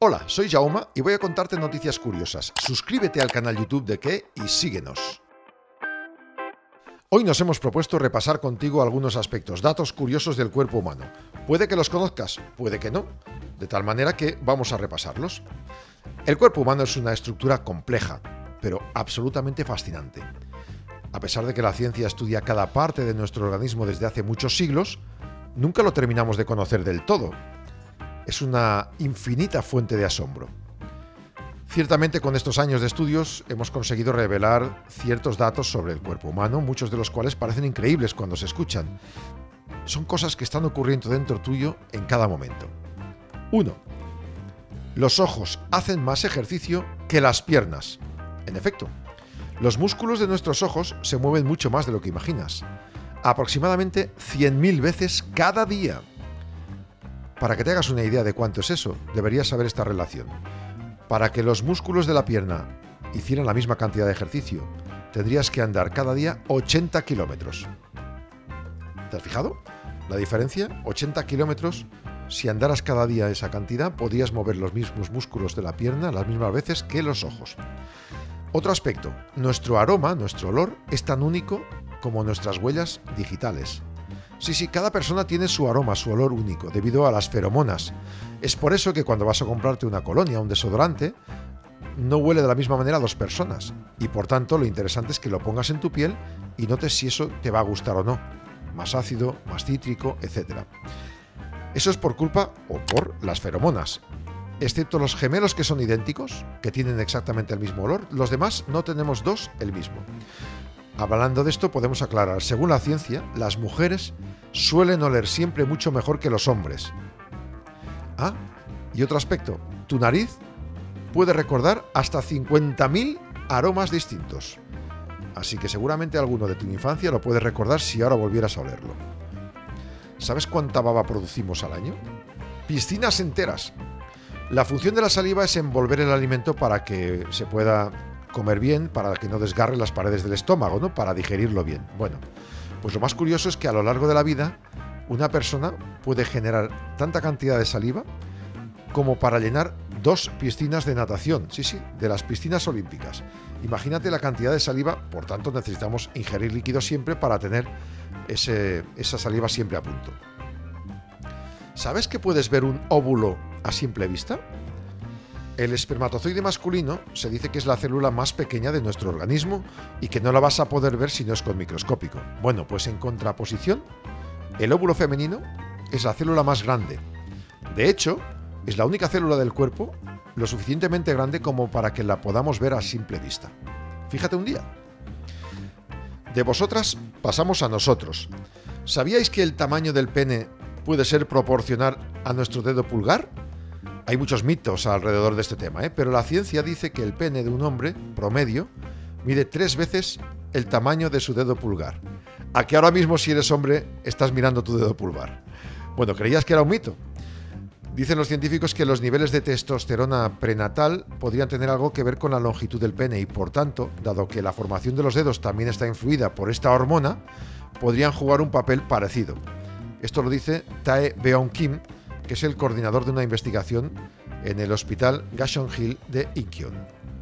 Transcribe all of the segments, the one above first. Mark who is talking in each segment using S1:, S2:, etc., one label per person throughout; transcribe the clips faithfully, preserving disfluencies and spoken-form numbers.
S1: Hola, soy Jaume y voy a contarte noticias curiosas. Suscríbete al canal YouTube de Qué y síguenos. Hoy nos hemos propuesto repasar contigo algunos aspectos, datos curiosos del cuerpo humano. Puede que los conozcas, puede que no, de tal manera que vamos a repasarlos. El cuerpo humano es una estructura compleja, pero absolutamente fascinante. A pesar de que la ciencia estudia cada parte de nuestro organismo desde hace muchos siglos, nunca lo terminamos de conocer del todo. Es una infinita fuente de asombro. Ciertamente, con estos años de estudios hemos conseguido revelar ciertos datos sobre el cuerpo humano, muchos de los cuales parecen increíbles cuando se escuchan. Son cosas que están ocurriendo dentro tuyo en cada momento. uno. Los ojos hacen más ejercicio que las piernas. En efecto, los músculos de nuestros ojos se mueven mucho más de lo que imaginas. Aproximadamente cien mil veces cada día. Para que te hagas una idea de cuánto es eso, deberías saber esta relación. Para que los músculos de la pierna hicieran la misma cantidad de ejercicio, tendrías que andar cada día ochenta kilómetros. ¿Te has fijado la diferencia? ochenta kilómetros. Si andaras cada día esa cantidad, podrías mover los mismos músculos de la pierna las mismas veces que los ojos. Otro aspecto, nuestro aroma, nuestro olor, es tan único como nuestras huellas digitales. Sí, sí, cada persona tiene su aroma, su olor único, debido a las feromonas. Es por eso que cuando vas a comprarte una colonia, un desodorante, no huele de la misma manera a dos personas. Y por tanto, lo interesante es que lo pongas en tu piel y notes si eso te va a gustar o no. Más ácido, más cítrico, etcétera. Eso es por culpa o por las feromonas. Excepto los gemelos que son idénticos, que tienen exactamente el mismo olor, los demás no tenemos dos el mismo. Hablando de esto, podemos aclarar, según la ciencia, las mujeres suelen oler siempre mucho mejor que los hombres. Ah, y otro aspecto, tu nariz puede recordar hasta cincuenta mil aromas distintos. Así que seguramente alguno de tu infancia lo puedes recordar si ahora volvieras a olerlo. ¿Sabes cuánta baba producimos al año? Piscinas enteras. La función de la saliva es envolver el alimento para que se pueda comer bien, para que no desgarre las paredes del estómago, ¿no? Para digerirlo bien. Bueno, pues lo más curioso es que a lo largo de la vida una persona puede generar tanta cantidad de saliva como para llenar dos piscinas de natación. Sí, sí, de las piscinas olímpicas. Imagínate la cantidad de saliva, por tanto necesitamos ingerir líquido siempre para tener ese, esa saliva siempre a punto. ¿Sabes que puedes ver un óvulo a simple vista? El espermatozoide masculino se dice que es la célula más pequeña de nuestro organismo y que no la vas a poder ver si no es con microscópico. Bueno, pues en contraposición, el óvulo femenino es la célula más grande. De hecho, es la única célula del cuerpo lo suficientemente grande como para que la podamos ver a simple vista. Fíjate un día. De vosotras pasamos a nosotros. ¿Sabíais que el tamaño del pene puede ser proporcional a nuestro dedo pulgar? Hay muchos mitos alrededor de este tema, ¿eh? Pero la ciencia dice que el pene de un hombre, promedio, mide tres veces el tamaño de su dedo pulgar. ¿A que ahora mismo, si eres hombre, estás mirando tu dedo pulgar? Bueno, ¿creías que era un mito? Dicen los científicos que los niveles de testosterona prenatal podrían tener algo que ver con la longitud del pene y, por tanto, dado que la formación de los dedos también está influida por esta hormona, podrían jugar un papel parecido. Esto lo dice Tae Beon Kim, que es el coordinador de una investigación en el Hospital Gashon Hill de Incheon.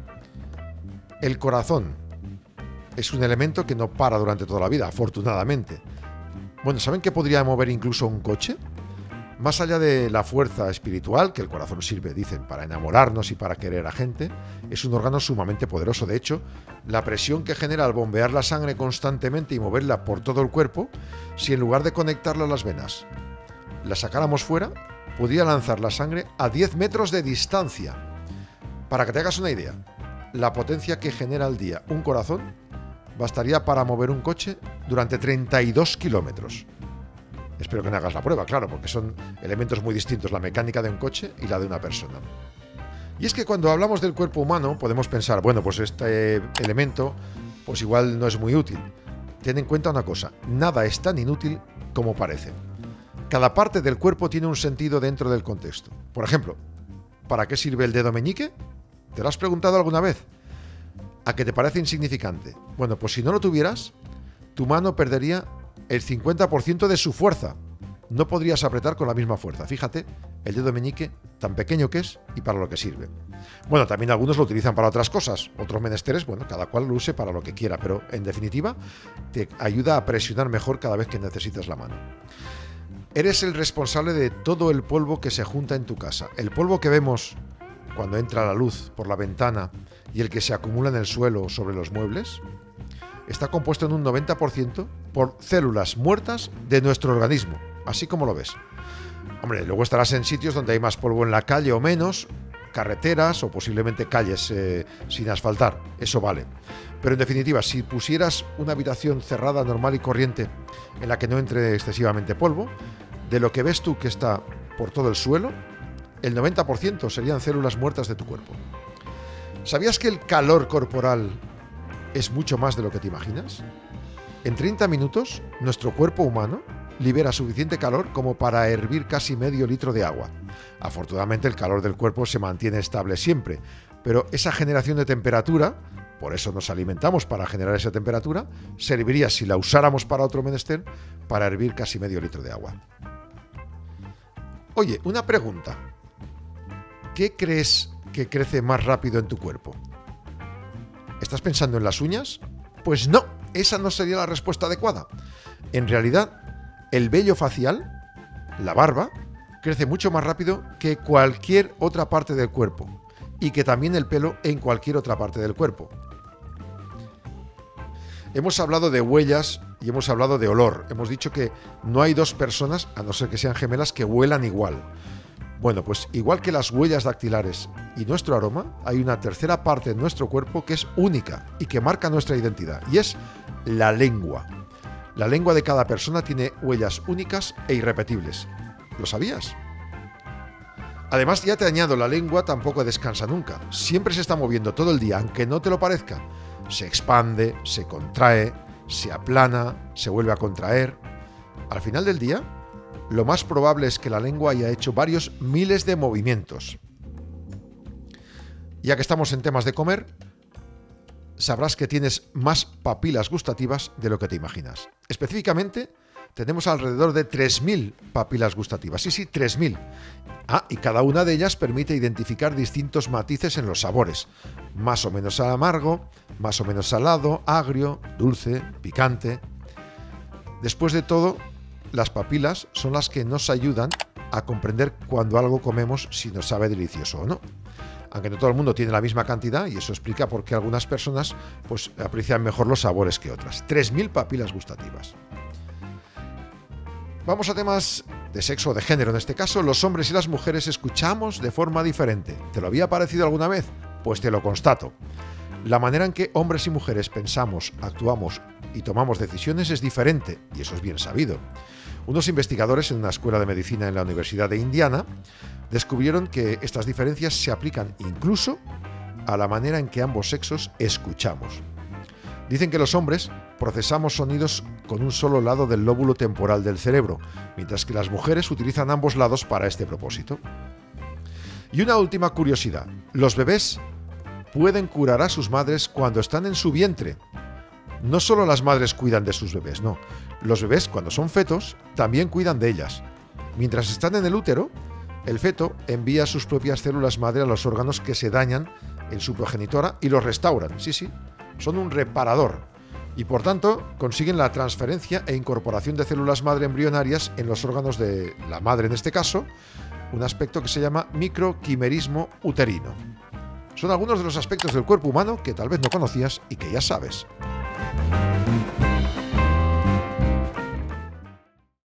S1: El corazón es un elemento que no para durante toda la vida, afortunadamente. Bueno, ¿saben que podría mover incluso un coche? Más allá de la fuerza espiritual, que el corazón sirve, dicen, para enamorarnos y para querer a gente, es un órgano sumamente poderoso. De hecho, la presión que genera al bombear la sangre constantemente y moverla por todo el cuerpo, si en lugar de conectarla a las venas la sacáramos fuera, podría lanzar la sangre a diez metros de distancia. Para que te hagas una idea, la potencia que genera al día un corazón bastaría para mover un coche durante treinta y dos kilómetros. Espero que no hagas la prueba, claro, porque son elementos muy distintos, la mecánica de un coche y la de una persona. Y es que cuando hablamos del cuerpo humano podemos pensar, bueno, pues este elemento pues igual no es muy útil. Ten en cuenta una cosa, nada es tan inútil como parece. Cada parte del cuerpo tiene un sentido dentro del contexto. Por ejemplo, ¿para qué sirve el dedo meñique? ¿Te lo has preguntado alguna vez? ¿A qué te parece insignificante? Bueno, pues si no lo tuvieras, tu mano perdería el cincuenta por ciento de su fuerza. no podrías apretar con la misma fuerza. Fíjate, el dedo meñique, tan pequeño que es y para lo que sirve. Bueno, también algunos lo utilizan para otras cosas, otros menesteres, bueno, cada cual lo use para lo que quiera, pero en definitiva te ayuda a presionar mejor cada vez que necesitas la mano. Eres el responsable de todo el polvo que se junta en tu casa. El polvo que vemos cuando entra la luz por la ventana y el que se acumula en el suelo o sobre los muebles, está compuesto en un noventa por ciento por células muertas de nuestro organismo, así como lo ves. Hombre, luego estarás en sitios donde hay más polvo en la calle o menos, carreteras o posiblemente calles eh, sin asfaltar, eso vale. Pero en definitiva, si pusieras una habitación cerrada, normal y corriente, en la que no entre excesivamente polvo, de lo que ves tú que está por todo el suelo, el noventa por ciento serían células muertas de tu cuerpo. ¿Sabías que el calor corporal es mucho más de lo que te imaginas? En treinta minutos, nuestro cuerpo humano libera suficiente calor como para hervir casi medio litro de agua. Afortunadamente, el calor del cuerpo se mantiene estable siempre, pero esa generación de temperatura, por eso nos alimentamos para generar esa temperatura, serviría, si la usáramos para otro menester, para hervir casi medio litro de agua. Oye, una pregunta. ¿Qué crees que crece más rápido en tu cuerpo? ¿Estás pensando en las uñas? Pues no, esa no sería la respuesta adecuada. En realidad, el vello facial, la barba, crece mucho más rápido que cualquier otra parte del cuerpo, y que también el pelo en cualquier otra parte del cuerpo. Hemos hablado de huellas y hemos hablado de olor. Hemos dicho que no hay dos personas, a no ser que sean gemelas, que huelan igual. Bueno, pues igual que las huellas dactilares y nuestro aroma, hay una tercera parte de nuestro cuerpo que es única y que marca nuestra identidad, y es la lengua. La lengua de cada persona tiene huellas únicas e irrepetibles. ¿Lo sabías? Además, ya te añado, la lengua tampoco descansa nunca. Siempre se está moviendo todo el día, aunque no te lo parezca. Se expande, se contrae, se aplana, se vuelve a contraer. Al final del día, lo más probable es que la lengua haya hecho varios miles de movimientos. Ya que estamos en temas de comer, sabrás que tienes más papilas gustativas de lo que te imaginas. Específicamente, tenemos alrededor de tres mil papilas gustativas. Sí, sí, tres mil. Ah, y cada una de ellas permite identificar distintos matices en los sabores. Más o menos amargo, más o menos salado, agrio, dulce, picante. Después de todo, las papilas son las que nos ayudan a comprender cuando algo comemos si nos sabe delicioso o no. Aunque no todo el mundo tiene la misma cantidad, y eso explica por qué algunas personas pues, aprecian mejor los sabores que otras. tres mil papilas gustativas. Vamos a temas de sexo o de género. En este caso, los hombres y las mujeres escuchamos de forma diferente. ¿Te lo había parecido alguna vez? Pues te lo constato. La manera en que hombres y mujeres pensamos, actuamos y tomamos decisiones es diferente, y eso es bien sabido. Unos investigadores en una escuela de medicina en la Universidad de Indiana descubrieron que estas diferencias se aplican incluso a la manera en que ambos sexos escuchamos. Dicen que los hombres procesamos sonidos con un solo lado del lóbulo temporal del cerebro, mientras que las mujeres utilizan ambos lados para este propósito. Y una última curiosidad: los bebés pueden curar a sus madres cuando están en su vientre. No solo las madres cuidan de sus bebés, no. Los bebés, cuando son fetos, también cuidan de ellas. Mientras están en el útero, el feto envía sus propias células madre a los órganos que se dañan en su progenitora y los restauran. Sí, sí, son un reparador. Y por tanto, consiguen la transferencia e incorporación de células madre embrionarias en los órganos de la madre en este caso, un aspecto que se llama microquimerismo uterino. Son algunos de los aspectos del cuerpo humano que tal vez no conocías y que ya sabes.